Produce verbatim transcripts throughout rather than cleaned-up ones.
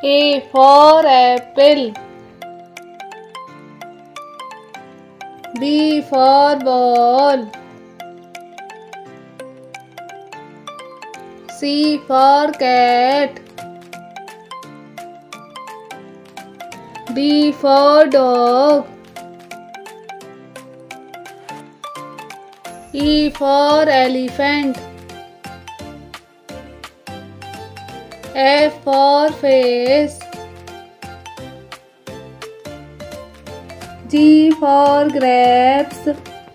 A for apple. B for ball. C for cat. D for dog. E for elephant. F for face. G for grapes.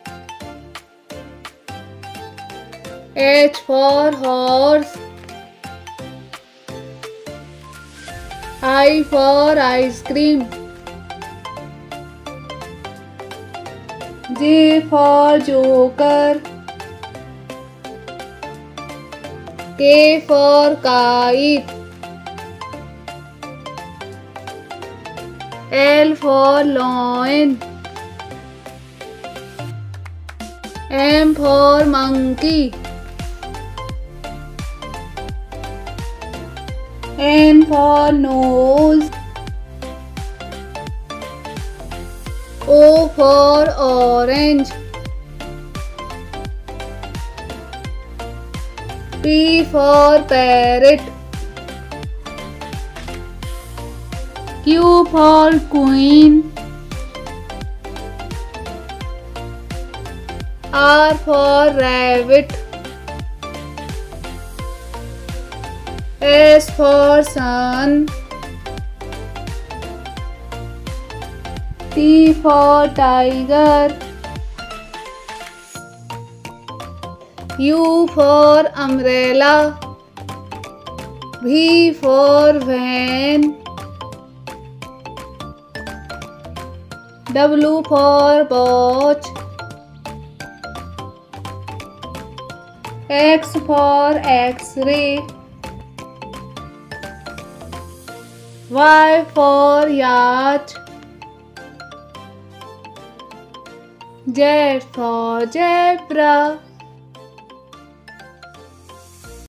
H for horse. I for ice cream. J for joker. K for kite. L for lion. M for monkey. N for nose. O for orange. P for parrot. Q for queen. R for rabbit. S for sun. T for tiger. U for umbrella. V for van. W for watch. X for X-ray. Y for yacht. Z for zebra.